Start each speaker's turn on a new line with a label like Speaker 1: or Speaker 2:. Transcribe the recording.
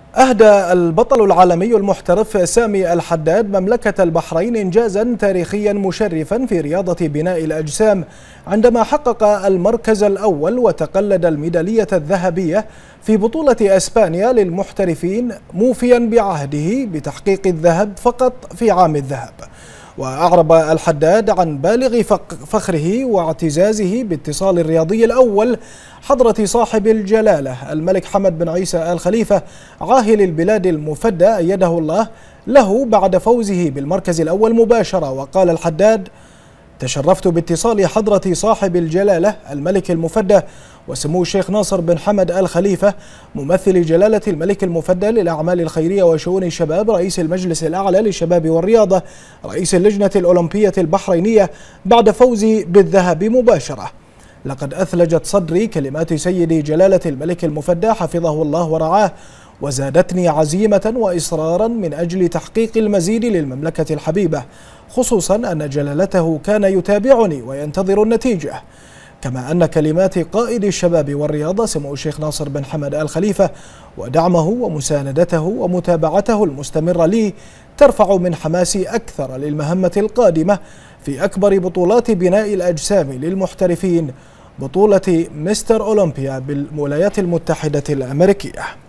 Speaker 1: أهدى البطل العالمي المحترف سامي الحداد مملكة البحرين إنجازا تاريخيا مشرفا في رياضة بناء الأجسام عندما حقق المركز الأول وتقلد الميدالية الذهبية في بطولة أسبانيا للمحترفين، موفيا بعهده بتحقيق الذهب فقط في عام الذهب. وأعرب الحداد عن بالغ فخره واعتزازه باتصال الرياضي الأول حضرة صاحب الجلالة الملك حمد بن عيسى آل خليفة عاهل البلاد المفدى أيده الله له بعد فوزه بالمركز الأول مباشرة. وقال الحداد: تشرفت باتصال حضرة صاحب الجلالة الملك المفدى وسمو الشيخ ناصر بن حمد آل خليفة ممثل جلالة الملك المفدى للأعمال الخيرية وشؤون الشباب، رئيس المجلس الأعلى للشباب والرياضة، رئيس اللجنة الأولمبية البحرينية، بعد فوزي بالذهب مباشرة. لقد أثلجت صدري كلمات سيدي جلالة الملك المفدى حفظه الله ورعاه، وزادتني عزيمة وإصرارا من أجل تحقيق المزيد للمملكة الحبيبة، خصوصا أن جلالته كان يتابعني وينتظر النتيجة. كما أن كلمات قائد الشباب والرياضة سمو الشيخ ناصر بن حمد آل خليفة ودعمه ومساندته ومتابعته المستمرة لي ترفع من حماسي أكثر للمهمة القادمة في أكبر بطولات بناء الأجسام للمحترفين، بطولة مستر أولمبيا بالولايات المتحدة الأمريكية.